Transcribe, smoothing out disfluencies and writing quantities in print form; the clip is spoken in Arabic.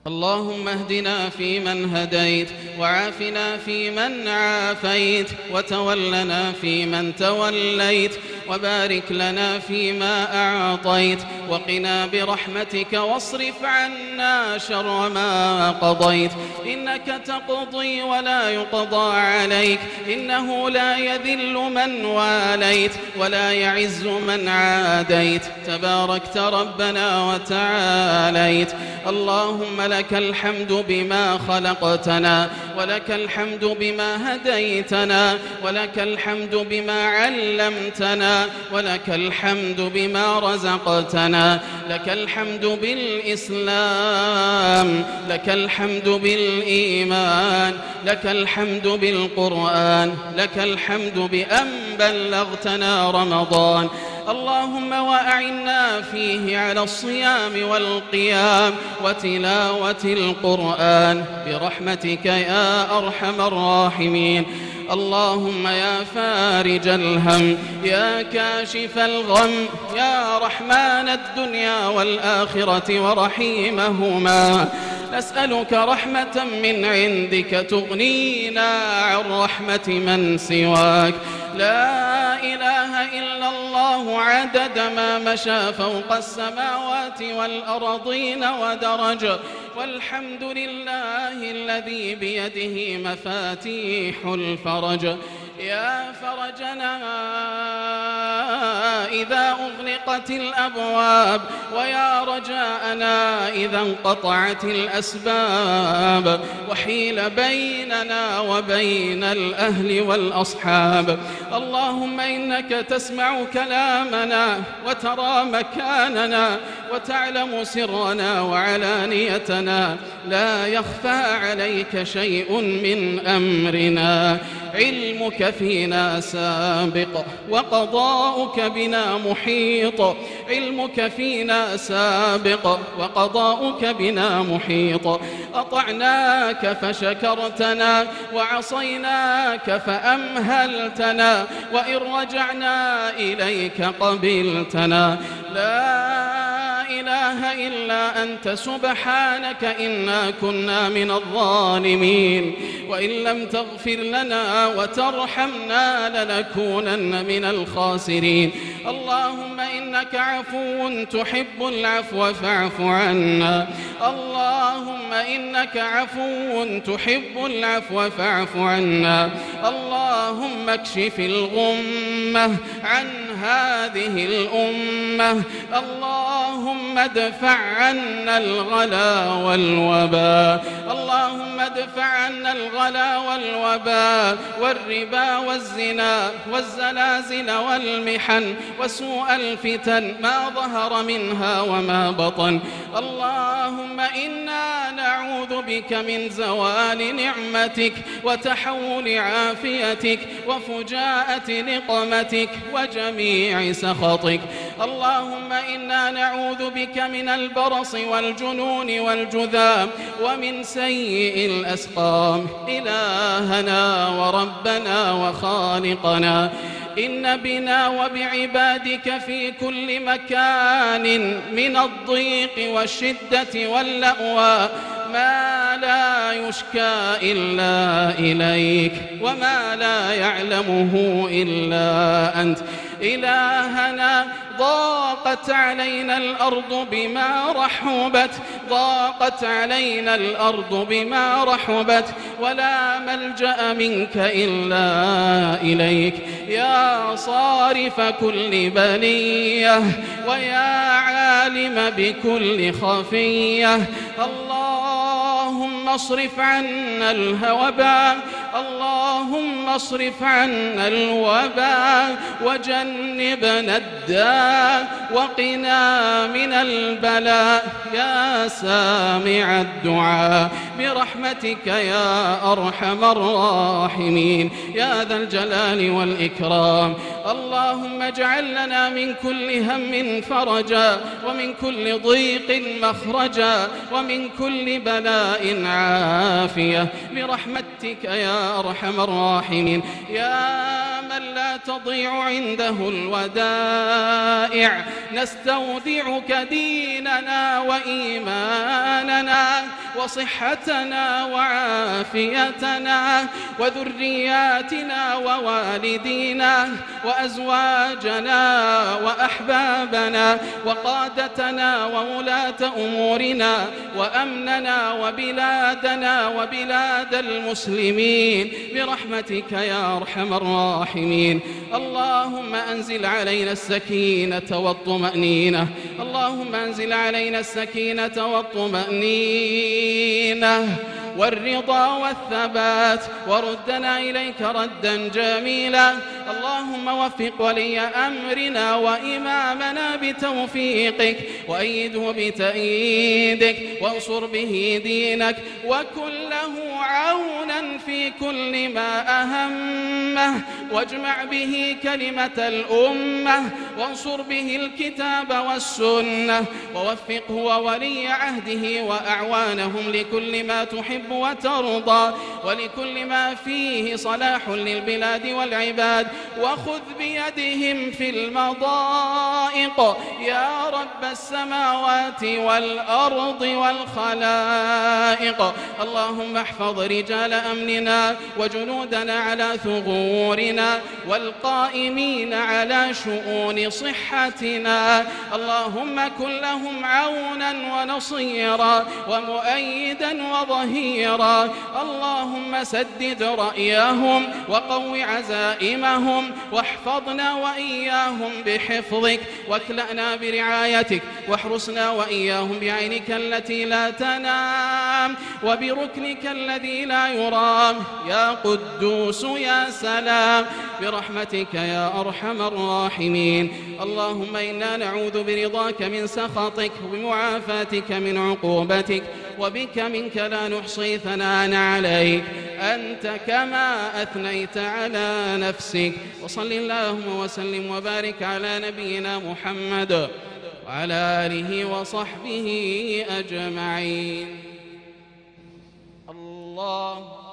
اللهم اهدنا فيمن هديت، وعافنا فيمن عافيت، وتولنا فيمن توليت، وبارك لنا فيما أعطيت، وقنا برحمتك واصرف عنا شر ما قضيت، إنك تقضي ولا يقضى عليك، إنه لا يذل من واليت ولا يعز من عاديت، تباركت ربنا وتعاليت. اللهم لك الحمد بما خلقتنا، ولك الحمد بما هديتنا، ولك الحمد بما علمتنا، ولك الحمد بما رزقتنا، لك الحمد بالإسلام، لك الحمد بالإيمان، لك الحمد بالقرآن، لك الحمد بأن بلغتنا رمضان. اللهم وأعنا فيه على الصيام والقيام وتلاوة القرآن برحمتك يا أرحم الراحمين. اللهم يا فارج الهم، يا كاشف الغم، يا رحمن الدنيا والآخرة ورحيمهما، نسألك رحمة من عندك تغنينا عن رحمة من سواك. لا إله إلا الله عدد ما مشى فوق السماوات والأرضين ودرج، والحمد لله الذي بيده مفاتيح الفرج. يا فرجنا إذا أغلقت الأبواب، ويا رجاءنا إذا انقطعت الأسباب، وحيل بيننا وبين الأهل والأصحاب. اللهم إنك تسمع كلامنا وترى مكاننا وتعلم سرنا وعلانيتنا، لا يخفى عليك شيء من أمرنا. علمك فينا سابق وقضاؤك بنا محيط، علمك فينا سابق وقضاؤك بنا محيط. أطعناك فشكرتنا، وعصيناك فأمهلتنا، وإن رجعنا إليك قبلتنا. لا إله إلا أنت سبحانك إنا كنا من الظالمين، وإن لم تغفر لنا وترحمنا لنكونن من الخاسرين. اللهم إنك عفو تحب العفو فاعف عنا، اللهم إنك عفو تحب العفو فاعف عنا. اللهم اكشف الغمة عن هذه الأمة، اللهم ادفع عنا الغلا والوباء، اللهم ادفع عنا الغلا والوباء والربا والزنا والزلازل والمحن وسوء الفتن ما ظهر منها وما بطن. اللهم إنا نعوذ بك من زوال نعمتك وتحول عافيتك وفجاءة نقمتك وجميع سخطك. اللهم إنا نعوذ بك من البرص والجنون والجذام ومن سيء الأسقام. إلهنا وربنا وخالقنا، إن بنا وبعبادك في كل مكان من الضيق والشدة واللأوى ما لا يشكى إلا إليك، وما لا يعلمه إلا أنت. إلهنا ضاقت علينا الأرض بما رحبت، ضاقت علينا الأرض بما رحبت، ولا ملجأ منك إلا إليك. يا صارف كل بلية، ويا عالم بكل خفية، اللهم اصرف عنا الوباء، اللهم اصرف عنا الوباء وجنبنا الداء وقنا من البلاء يا سامع الدعاء برحمتك يا أرحم الراحمين يا ذا الجلال والإكرام. اللهم اجعل لنا من كل هم فرجا، ومن كل ضيق مخرجا، ومن كل بلاء عافية برحمتك يا يا أرحم الراحمين. يا من لا تضيع عنده الودائع نستودعك ديننا وإيماننا وصحتنا وعافيتنا وذرياتنا ووالدينا وأزواجنا وأحبابنا وقادتنا وولاة أمورنا وأمننا وبلادنا وبلاد المسلمين برحمتك يا أرحم الراحمين. اللهم أنزل علينا السكينة والطمأنينة، اللهم أنزل علينا السكينة والطمأنينة والرضا والثبات وردنا إليك ردا جميلا. اللهم وفق ولي أمرنا وإمامنا بتوفيقك وأيده بتأييدك وانصر به دينك وكن له عونا في كل ما أهمه واجمع به كلمة الأمة وانصر به الكتاب والسنة ووفقه وولي عهده وأعوانهم لكل ما تحب وترضى ولكل ما فيه صلاح للبلاد والعباد وخذ بيدهم في المضائق يا رب السماوات والأرض والخلائق. اللهم احفظ رجال أمننا وجنودنا على ثغورنا والقائمين على شؤون صحتنا. اللهم كن لهم عونا ونصيرا ومؤيدا وظهيرا. اللهم سدد رأيهم وقو عزائمهم واحفظنا وإياهم بحفظك واكلأنا برعايتك واحرسنا وإياهم بعينك التي لا تنام وبركنك الذي لا يرام يا قدوس يا سلام برحمتك يا أرحم الراحمين. اللهم إنا نعوذ برضاك من سخطك وبمعافاتك من عقوبتك وبك منك لا نحصي ثناء عليك أنت كما أثنيت على نفسك. وصل اللهم وسلم وبارك على نبينا محمد وعلى آله وصحبه أجمعين. الله